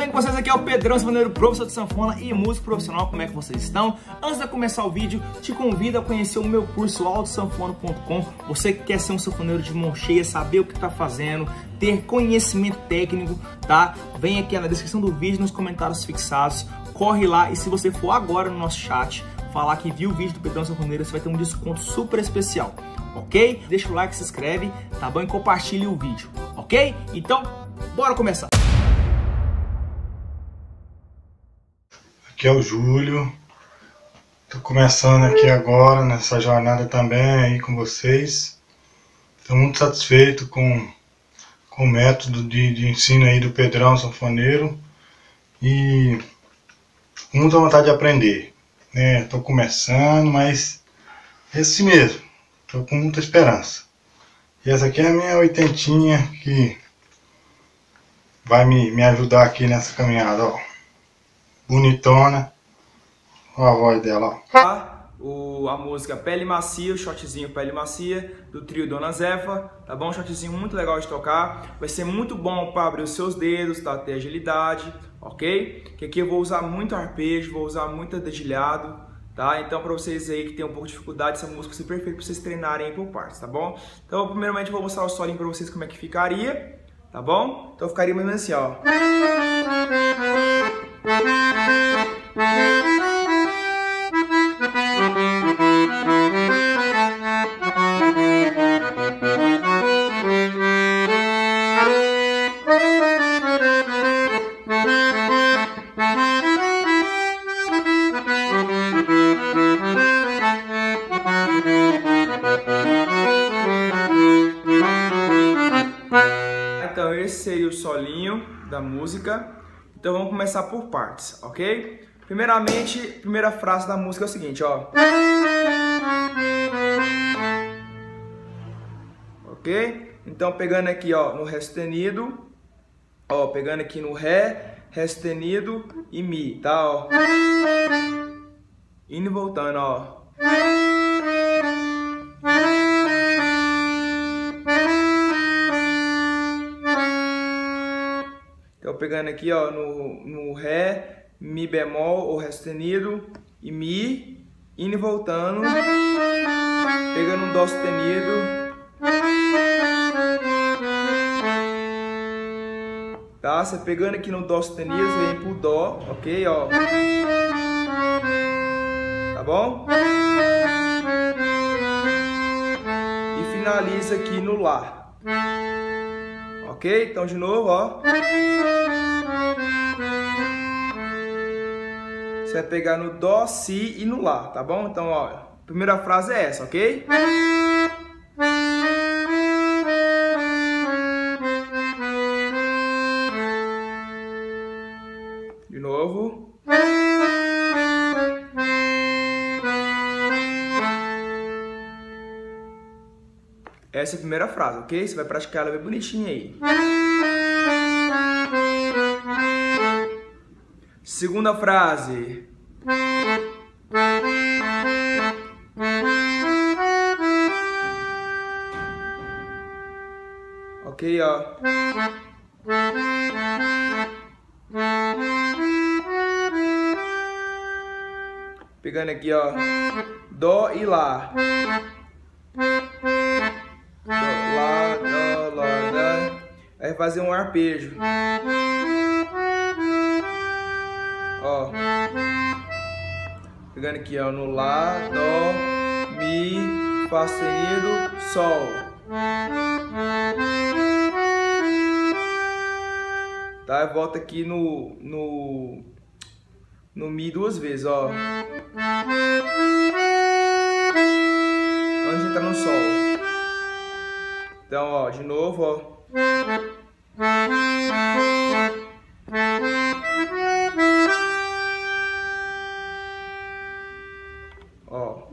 bem com vocês? Aqui é o Pedrão, sanfoneiro, professor de sanfona e músico profissional. Como é que vocês estão? Antes de começar o vídeo, te convido a conhecer o meu curso autosanfona.com. Você que quer ser um sanfoneiro de mão cheia, saber o que está fazendo, ter conhecimento técnico, tá? Vem aqui na descrição do vídeo, nos comentários fixados, corre lá e se você for agora no nosso chat, falar que viu o vídeo do Pedrão Sanfoneiro, você vai ter um desconto super especial, ok? Deixa o like, se inscreve, tá bom? E compartilhe o vídeo, ok? Então, bora começar! Aqui é o Júlio, tô começando aqui agora nessa jornada também aí com vocês. Estou muito satisfeito com o método de ensino aí do Pedrão Sanfoneiro e com muita vontade de aprender, né? Tô começando, mas é assim mesmo, tô com muita esperança. E essa aqui é a minha oitentinha que vai me ajudar aqui nessa caminhada, ó. Bonitona. Olha a voz dela, ó. A música Pele Macia, o shotzinho Pele Macia, do trio Dona Zefa, tá bom? Um shotzinho muito legal de tocar. Vai ser muito bom para abrir os seus dedos, tá? Ter agilidade, ok? Que aqui eu vou usar muito arpejo, vou usar muito dedilhado, tá? Então, para vocês aí que tem um pouco de dificuldade, essa música vai ser perfeita para vocês treinarem aí por partes, tá bom? Então, primeiramente, eu vou mostrar o solinho para vocês como é que ficaria, tá bom? Então, ficaria mais ou menos assim, ó. Então esse seria o solinho da música. Então vamos começar por partes, ok? Primeiramente, primeira frase da música é o seguinte, ó. Ok? Então pegando aqui, ó, no Ré sustenido, ó, pegando aqui no Ré, Ré sustenido e Mi, tá, ó. Indo e voltando, ó. Então pegando aqui, ó, no Ré, Mi bemol ou Ré sustenido e Mi, indo e voltando, pegando um Dó sustenido, tá? Você pegando aqui no Dó sustenido, você vem pro Dó, ok, ó, tá bom? E finaliza aqui no Lá, ok? Então de novo, ó. Você vai pegar no Dó, Si e no Lá, tá bom? Então, ó, a primeira frase é essa, ok? De novo. Essa é a primeira frase, ok? Você vai praticar ela bem bonitinha aí. Segunda frase. Ok, ó. Pegando aqui, ó. Dó e Lá. Lá, Dó, Lá, Dó. Aí vai fazer um arpejo. Ó, pegando aqui, ó, no Lá, Dó, Mi, Fá sustenido, Sol. Tá, e volta aqui no Mi duas vezes, ó. Antes de entrar no Sol. Então, ó, de novo, ó. Ó.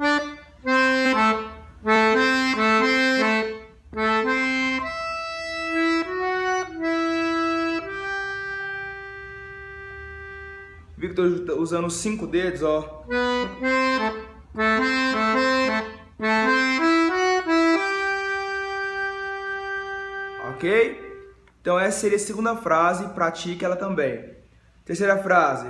Viu que eu tô usando os 5 dedos, ó. Ok? Então essa seria a segunda frase, pratique ela também. Terceira frase.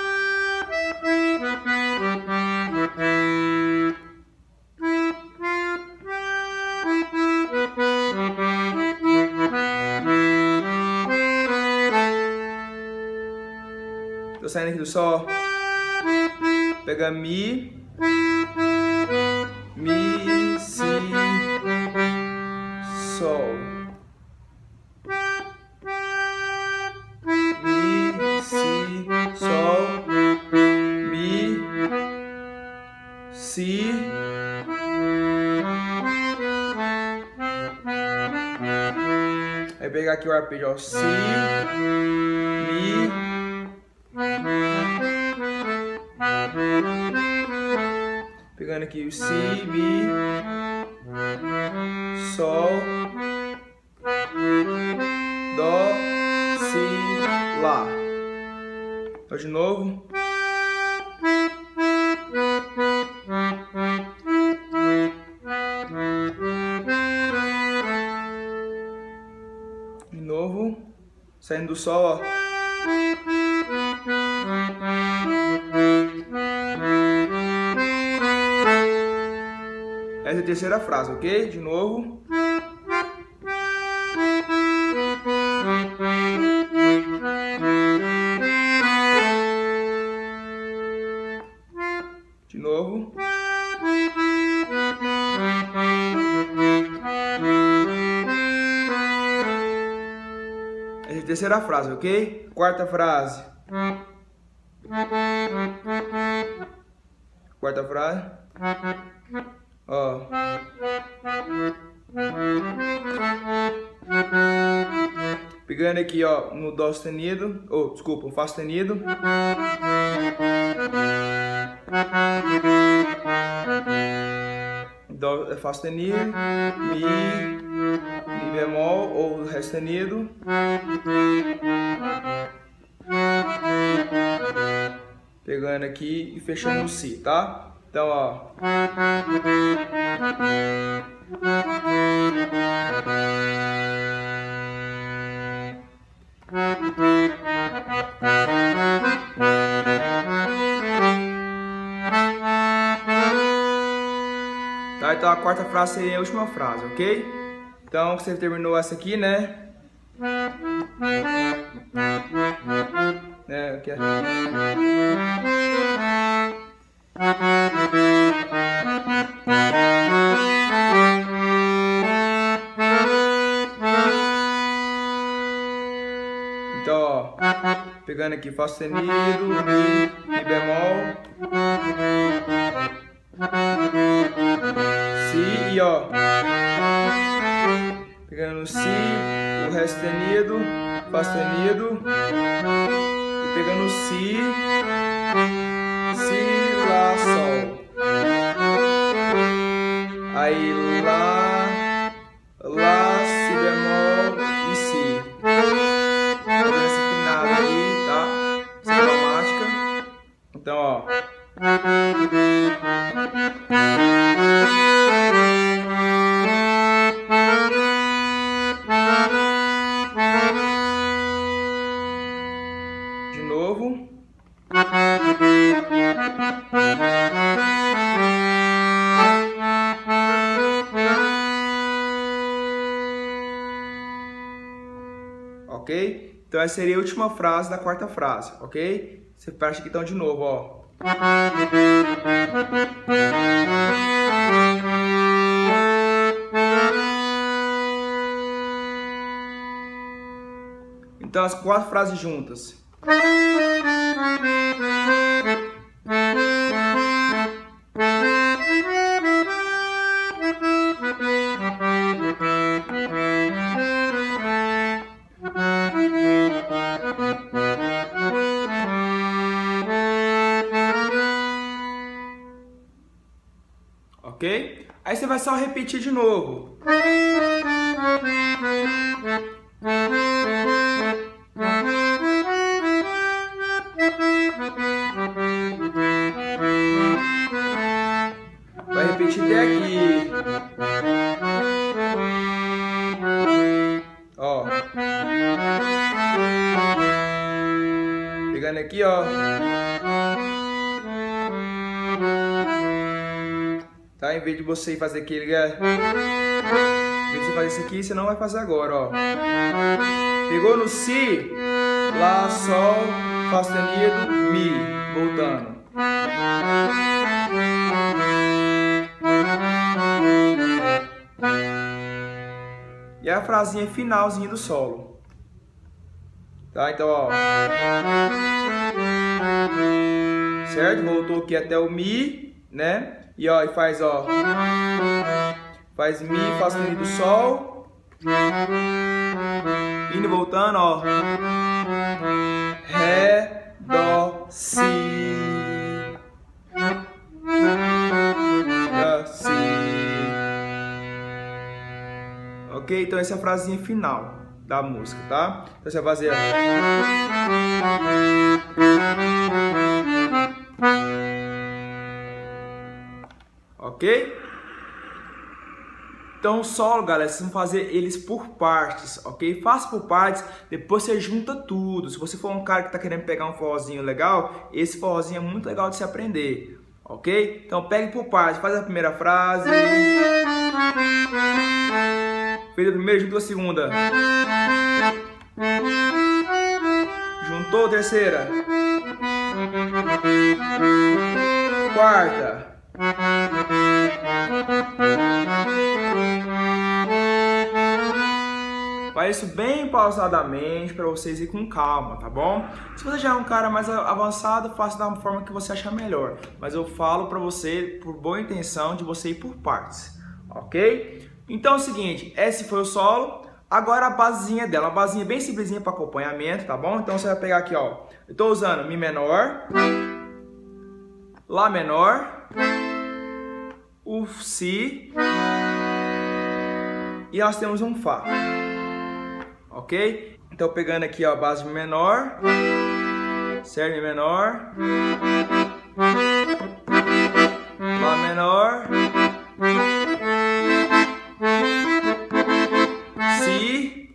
Tô saindo aqui do Sol. Pega Mi, Si, Sol. Mi, Si, Sol. Mi, Si. Aí pegar aqui o arpejo, ó. Si, Mi. Pegando aqui o Si, Mi, Sol, Dó, Si, Lá. Então de novo. De novo. Saindo do Sol, ó. Essa é a terceira frase, ok? De novo. De novo. Essa é a terceira frase, ok? Quarta frase. Quarta frase. Ó. Pegando aqui, ó, no Dó sustenido, ou desculpa, um Fá sustenido. Dó, Fá sustenido, Mi bemol ou Ré sustenido. Pegando aqui e fechando o Si, tá? Então, ó. Tá, então a quarta frase seria a última frase, ok? Então, você terminou essa aqui, né? Aqui é... Então, ó, pegando aqui Fá sustenido, Mi bemol, Si e ó, pegando o Si, o Ré sustenido, Fá sustenido e pegando o Si, Lá, Sol. Aí Lá, Si bemol e Si. Fazendo essa empinada aí, tá? Sem cromática. Então, ó. De novo. Ok? Então essa seria a última frase da quarta frase, ok? Você presta aqui então de novo, ó. Então as quatro frases juntas. Ok? Aí você vai só repetir de novo. Vai repetir até aqui. Ó. Pegando aqui, ó. Tá? Em vez de você fazer aqui, em vez de você fazer isso aqui, você não vai fazer agora, ó. Pegou no Si, Lá, Sol, Fá sustenido, Mi, voltando. E a frasinha finalzinha do solo. Tá? Então, ó. Certo? Voltou aqui até o Mi, né? E ó, e faz, ó. Faz Mi, Fá sustenido, Sol. Indo e voltando, ó. Ré, Dó, Si. Dó, Si. Ok? Então essa é a frasinha final da música, tá? Então você vai fazer... Ok? Então o solo, galera, vocês vão fazer eles por partes, ok? Faça por partes, depois você junta tudo. Se você for um cara que tá querendo pegar um forrozinho legal, esse forrozinho é muito legal de se aprender, ok? Então pegue por partes, faz a primeira frase. Fez a primeira, juntou a segunda. Juntou a terceira. Quarta. Faz isso bem pausadamente para vocês ir com calma, tá bom? Se você já é um cara mais avançado, faça da forma que você achar melhor. Mas eu falo para você por boa intenção de você ir por partes, ok? Então é o seguinte, esse foi o solo. Agora a basezinha dela, uma basezinha bem simplesinha para acompanhamento, tá bom? Então você vai pegar aqui, ó. Eu tô usando Mi menor, Lá menor, o Si e nós temos um Fá, ok? Então pegando aqui, ó, a base de Mi menor, certo? Mi menor, Lá menor, Si,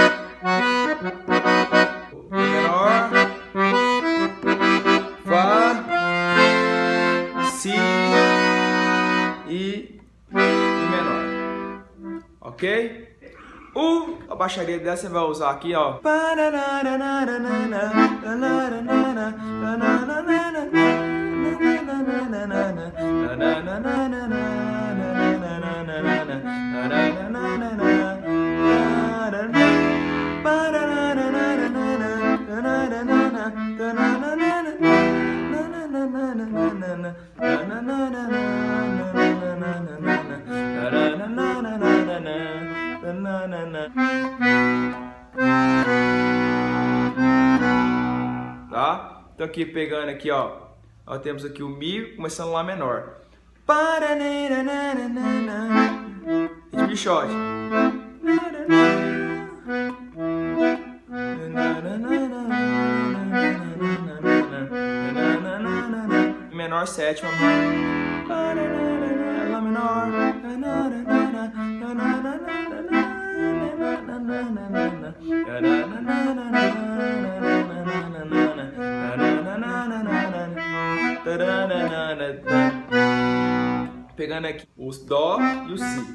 Mi menor, Fá, Si e Mi menor, ok? A baixaria dessa você vai usar aqui, ó. Tá? Então aqui pegando aqui, ó, nós temos aqui o Mi começando Lá menor. Ritmo de shot. Menor sétima. Lá menor. Pegando aqui os Dó e o Si,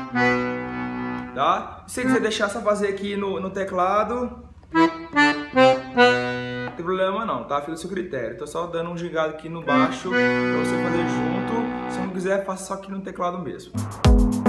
tá? Se você quiser deixar só fazer aqui no teclado, não tem problema não, tá? Fica do seu critério. Tô só dando um gingado aqui no baixo pra você fazer junto. Se não quiser, faça só aqui no teclado mesmo.